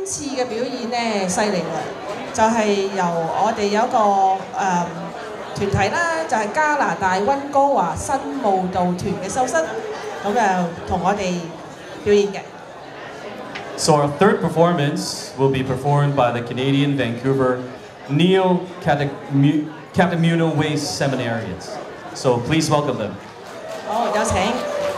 次嘅表演咧犀利啦，就係由我哋有一個團體啦，就係加拿大溫哥華新舞蹈團嘅修身，咁同我哋表演嘅。 So our third performance will be performed by the Canadian Vancouver Neo-Catamuno Way Seminarians. So please welcome them. 好，有請。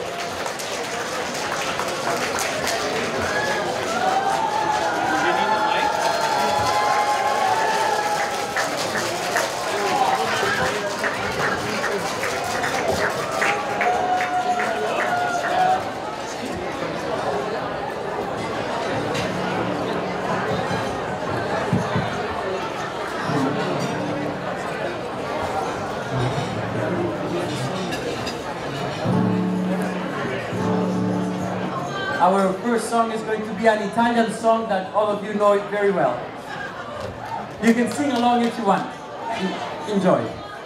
Our first song is going to be an Italian song that all of you know it very well. You can sing along if you want. Enjoy.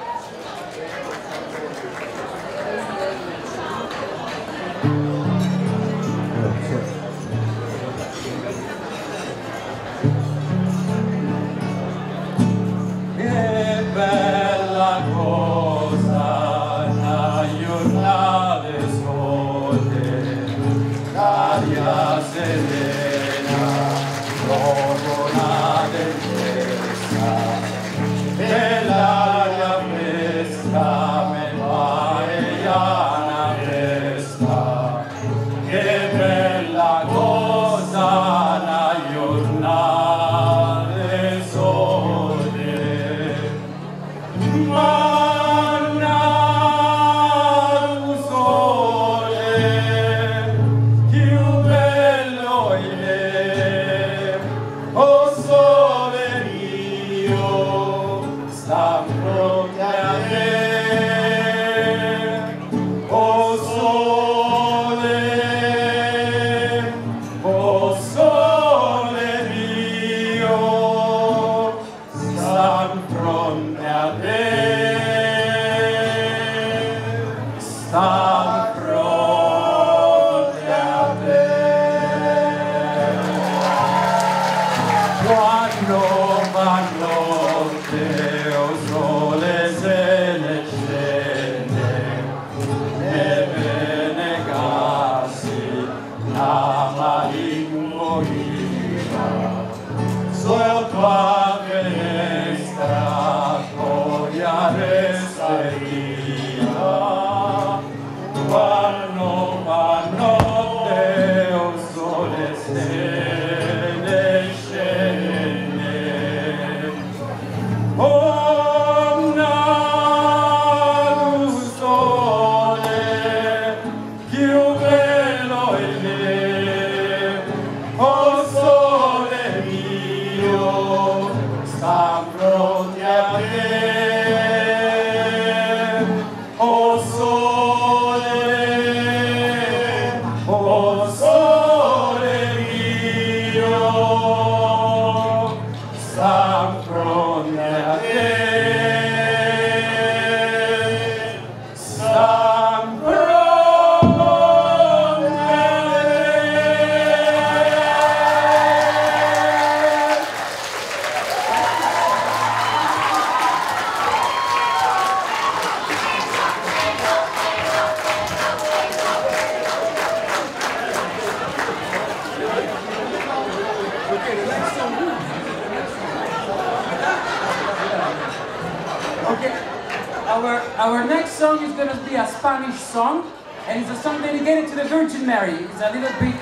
Our next song is going to be a Spanish song, and it's a song dedicated to the Virgin Mary. It's a little bit,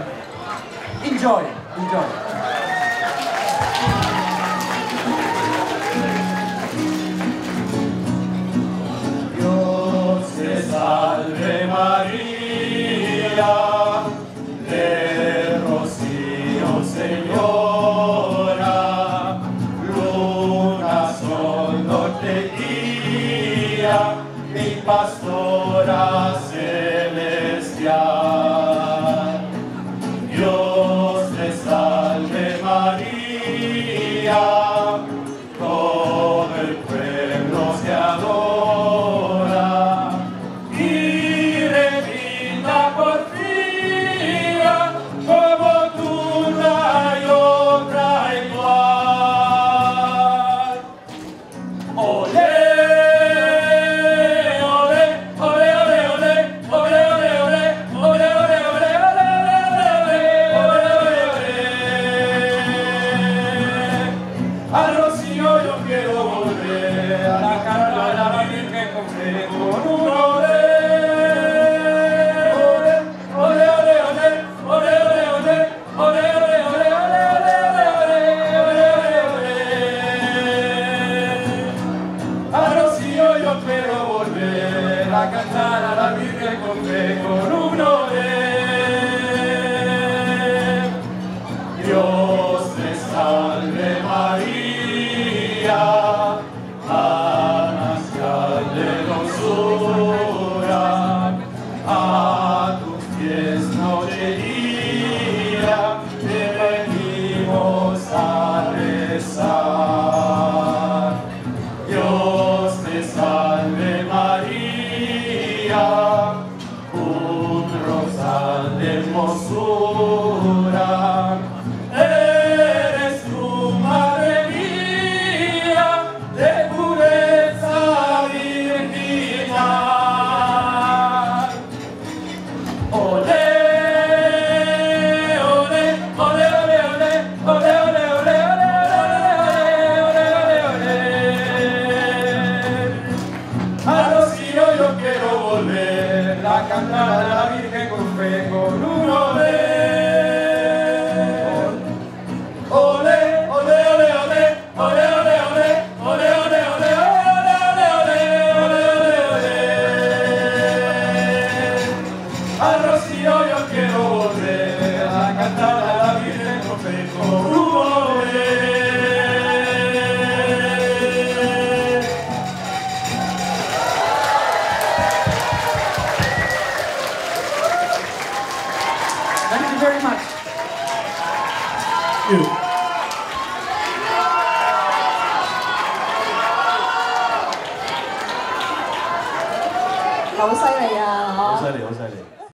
enjoy. Dios te salve María, de rocío Señora, luna, sol, norte, mi pastora celestial. Dios te salve Dios te salve María, manantial de dulzura, a tus pies noche y día te venimos a rezar. Dios te salve María, un rosal de hermosura, eres tu madre mía, de pureza virginal. Olé, olé, olé, olé, olé, olé, olé, olé, olé, olé, olé, olé. A Rocío yo quiero volver a cantar a la Virgen con fe, con un olé. Olé, olé, olé, olé, olé, olé, olé, olé, olé, olé, olé, olé, olé, olé, olé. A Rocío yo quiero volver a cantar a la Virgen con fe, con un olé. Thank you very much. 好犀利啊！ 好犀利，好犀利。